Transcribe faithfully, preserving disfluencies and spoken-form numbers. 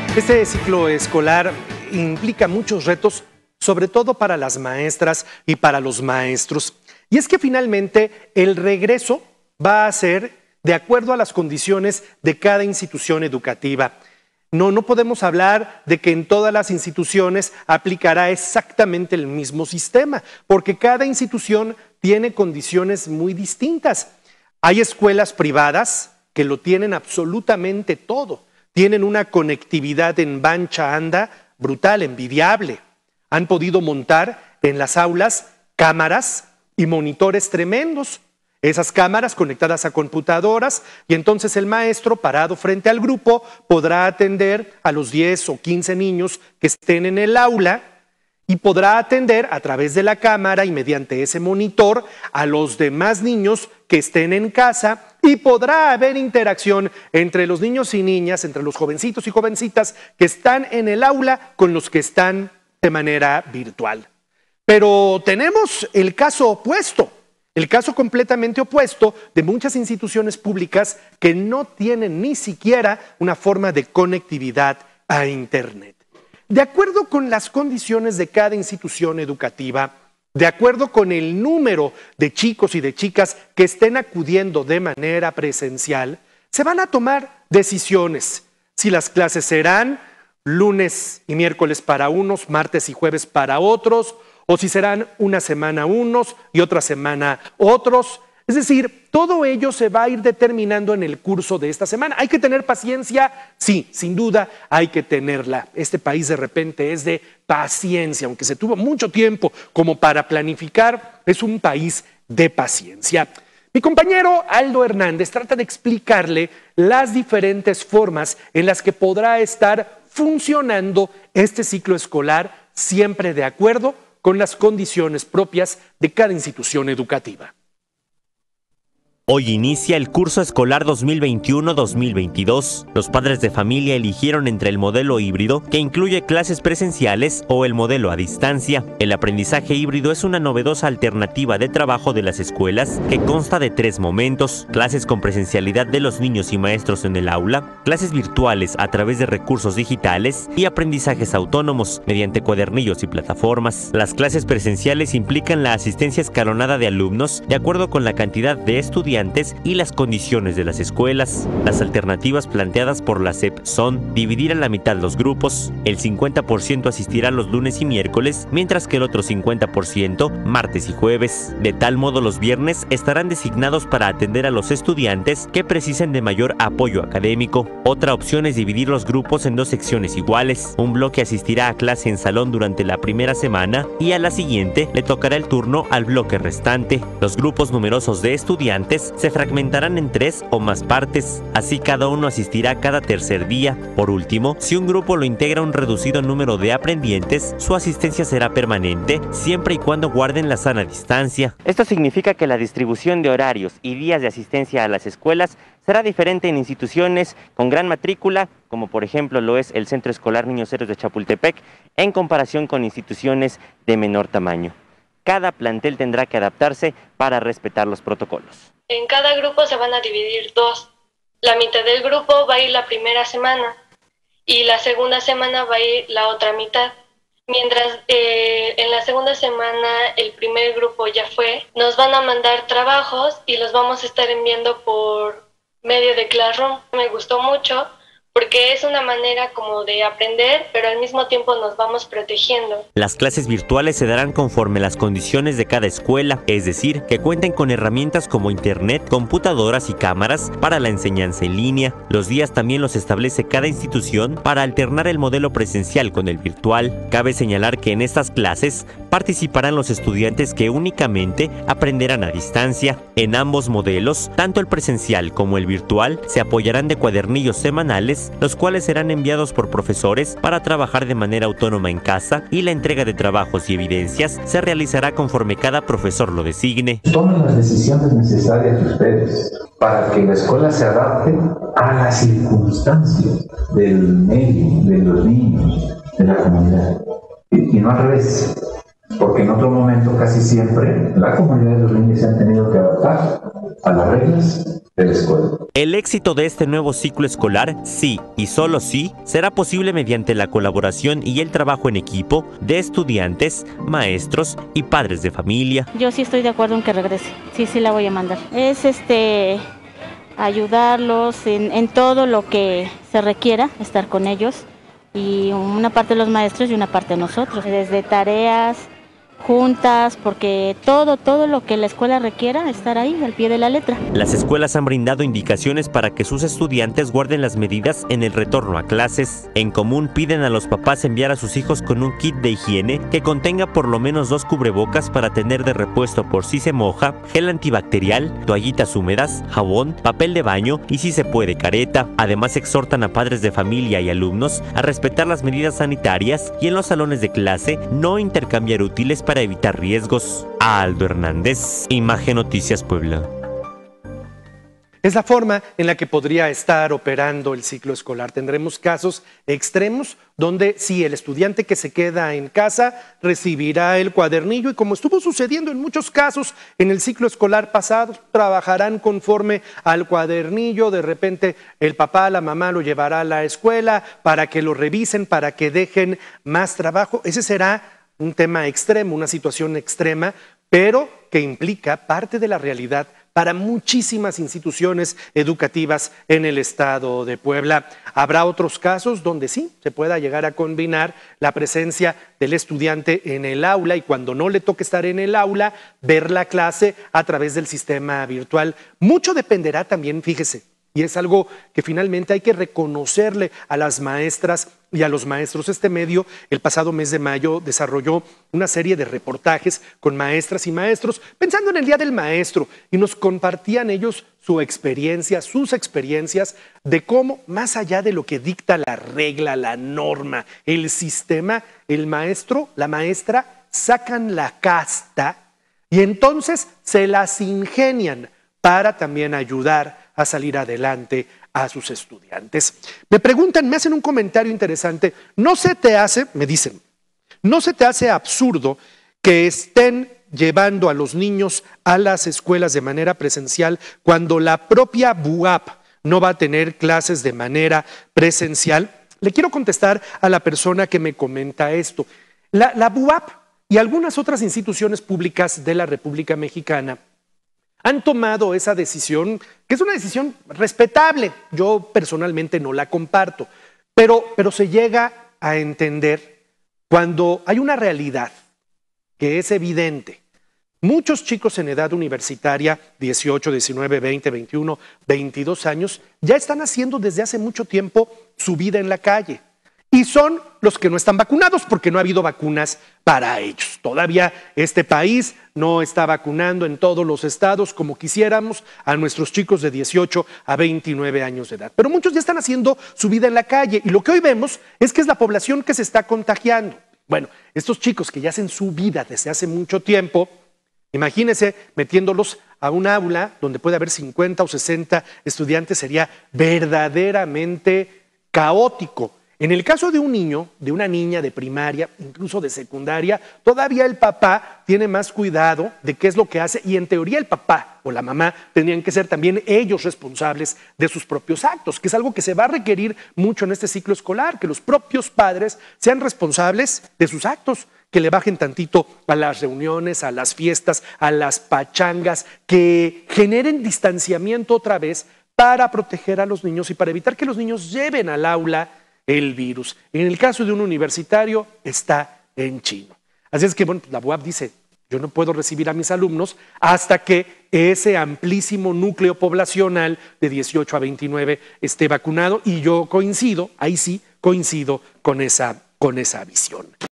Este ciclo escolar implica muchos retos, sobre todo para las maestras y para los maestros. Y es que finalmente el regreso va a ser de acuerdo a las condiciones de cada institución educativa. No, no podemos hablar de que en todas las instituciones aplicará exactamente el mismo sistema, porque cada institución tiene condiciones muy distintas. Hay escuelas privadas que lo tienen absolutamente todo. Tienen una conectividad en ancha anda brutal, envidiable. Han podido montar en las aulas cámaras y monitores tremendos. Esas cámaras conectadas a computadoras y entonces el maestro parado frente al grupo podrá atender a los diez o quince niños que estén en el aula y podrá atender a través de la cámara y mediante ese monitor a los demás niños que estén en casa y podrá haber interacción entre los niños y niñas, entre los jovencitos y jovencitas que están en el aula con los que están de manera virtual. Pero tenemos el caso opuesto, el caso completamente opuesto de muchas instituciones públicas que no tienen ni siquiera una forma de conectividad a Internet. De acuerdo con las condiciones de cada institución educativa, de acuerdo con el número de chicos y de chicas que estén acudiendo de manera presencial, se van a tomar decisiones. Si las clases serán lunes y miércoles para unos, martes y jueves para otros, o si serán una semana unos y otra semana otros. Es decir, todo ello se va a ir determinando en el curso de esta semana. ¿Hay que tener paciencia? Sí, sin duda hay que tenerla. Este país de repente es de paciencia, aunque se tuvo mucho tiempo como para planificar, es un país de paciencia. Mi compañero Aldo Hernández trata de explicarle las diferentes formas en las que podrá estar funcionando este ciclo escolar, siempre de acuerdo con las condiciones propias de cada institución educativa. Hoy inicia el curso escolar dos mil veintiuno dos mil veintidós. Los padres de familia eligieron entre el modelo híbrido, que incluye clases presenciales, o el modelo a distancia. El aprendizaje híbrido es una novedosa alternativa de trabajo de las escuelas que consta de tres momentos: clases con presencialidad de los niños y maestros en el aula, clases virtuales a través de recursos digitales y aprendizajes autónomos mediante cuadernillos y plataformas. Las clases presenciales implican la asistencia escalonada de alumnos de acuerdo con la cantidad de estudiantes y las condiciones de las escuelas. Las alternativas planteadas por la S E P son dividir a la mitad los grupos. El cincuenta por ciento asistirá los lunes y miércoles, mientras que el otro cincuenta por ciento martes y jueves. De tal modo, los viernes estarán designados para atender a los estudiantes que precisen de mayor apoyo académico. Otra opción es dividir los grupos en dos secciones iguales. Un bloque asistirá a clase en salón durante la primera semana y a la siguiente le tocará el turno al bloque restante. Los grupos numerosos de estudiantes se fragmentarán en tres o más partes, así cada uno asistirá cada tercer día. Por último, si un grupo lo integra un reducido número de aprendientes, su asistencia será permanente, siempre y cuando guarden la sana distancia. Esto significa que la distribución de horarios y días de asistencia a las escuelas será diferente en instituciones con gran matrícula, como por ejemplo lo es el Centro Escolar Niños Héroes de Chapultepec, en comparación con instituciones de menor tamaño. Cada plantel tendrá que adaptarse para respetar los protocolos. En cada grupo se van a dividir dos. La mitad del grupo va a ir la primera semana y la segunda semana va a ir la otra mitad. Mientras eh, en la segunda semana el primer grupo ya fue, nos van a mandar trabajos y los vamos a estar enviando por medio de Classroom. Me gustó mucho porque es una manera como de aprender, pero al mismo tiempo nos vamos protegiendo. Las clases virtuales se darán conforme las condiciones de cada escuela, es decir, que cuenten con herramientas como internet, computadoras y cámaras para la enseñanza en línea. Los días también los establece cada institución para alternar el modelo presencial con el virtual. Cabe señalar que en estas clases participarán los estudiantes que únicamente aprenderán a distancia. En ambos modelos, tanto el presencial como el virtual, se apoyarán de cuadernillos semanales, los cuales serán enviados por profesores para trabajar de manera autónoma en casa, y la entrega de trabajos y evidencias se realizará conforme cada profesor lo designe. Tomen las decisiones necesarias ustedes para que la escuela se adapte a las circunstancias del medio, de los niños, de la comunidad, y, y no al revés. Porque en otro momento casi siempre la comunidad de los niños se han tenido que adaptar a las reglas de la escuela. El éxito de este nuevo ciclo escolar, sí y solo sí, será posible mediante la colaboración y el trabajo en equipo de estudiantes, maestros y padres de familia. Yo sí estoy de acuerdo en que regrese, sí, sí la voy a mandar. Es este ayudarlos en, en todo lo que se requiera, estar con ellos, y una parte de los maestros y una parte de nosotros, desde tareas, juntas, porque todo, todo lo que la escuela requiera, estar ahí al pie de la letra. Las escuelas han brindado indicaciones para que sus estudiantes guarden las medidas en el retorno a clases. En común piden a los papás enviar a sus hijos con un kit de higiene que contenga por lo menos dos cubrebocas para tener de repuesto por si se moja, gel antibacterial, toallitas húmedas, jabón, papel de baño y si se puede careta. Además exhortan a padres de familia y alumnos a respetar las medidas sanitarias y en los salones de clase no intercambiar útiles para evitar riesgos. Aldo Hernández, Imagen Noticias Puebla. Es la forma en la que podría estar operando el ciclo escolar. Tendremos casos extremos donde sí, el estudiante que se queda en casa recibirá el cuadernillo y, como estuvo sucediendo en muchos casos en el ciclo escolar pasado, trabajarán conforme al cuadernillo. De repente el papá, la mamá lo llevará a la escuela para que lo revisen, para que dejen más trabajo. Ese será un tema extremo, una situación extrema, pero que implica parte de la realidad para muchísimas instituciones educativas en el estado de Puebla. Habrá otros casos donde sí se pueda llegar a combinar la presencia del estudiante en el aula y, cuando no le toque estar en el aula, ver la clase a través del sistema virtual. Mucho dependerá también, fíjese, y es algo que finalmente hay que reconocerle a las maestras y a los maestros. Este medio, el pasado mes de mayo, desarrolló una serie de reportajes con maestras y maestros pensando en el Día del Maestro, y nos compartían ellos su experiencia, sus experiencias de cómo, más allá de lo que dicta la regla, la norma, el sistema, el maestro, la maestra sacan la casta y entonces se las ingenian para también ayudar a salir adelante a sus estudiantes. Me preguntan, me hacen un comentario interesante. ¿No se te hace, me dicen, no se te hace absurdo que estén llevando a los niños a las escuelas de manera presencial cuando la propia B U A P no va a tener clases de manera presencial? Le quiero contestar a la persona que me comenta esto. La, la B U A P y algunas otras instituciones públicas de la República Mexicana han tomado esa decisión, que es una decisión respetable. Yo personalmente no la comparto, pero, pero se llega a entender cuando hay una realidad que es evidente. Muchos chicos en edad universitaria, dieciocho, diecinueve, veinte, veintiuno, veintidós años, ya están haciendo desde hace mucho tiempo su vida en la calle. Y son los que no están vacunados porque no ha habido vacunas para ellos. Todavía este país no está vacunando en todos los estados como quisiéramos a nuestros chicos de dieciocho a veintinueve años de edad. Pero muchos ya están haciendo su vida en la calle y lo que hoy vemos es que es la población que se está contagiando. Bueno, estos chicos que ya hacen su vida desde hace mucho tiempo, imagínense metiéndolos a un aula donde puede haber cincuenta o sesenta estudiantes, sería verdaderamente caótico. En el caso de un niño, de una niña de primaria, incluso de secundaria, todavía el papá tiene más cuidado de qué es lo que hace y en teoría el papá o la mamá tendrían que ser también ellos responsables de sus propios actos, que es algo que se va a requerir mucho en este ciclo escolar, que los propios padres sean responsables de sus actos, que le bajen tantito a las reuniones, a las fiestas, a las pachangas, que generen distanciamiento otra vez para proteger a los niños y para evitar que los niños lleven al aula el virus. En el caso de un universitario está en chino. Así es que, bueno, la B U A P dice, yo no puedo recibir a mis alumnos hasta que ese amplísimo núcleo poblacional de dieciocho a veintinueve esté vacunado, y yo coincido, ahí sí coincido con esa, con esa visión.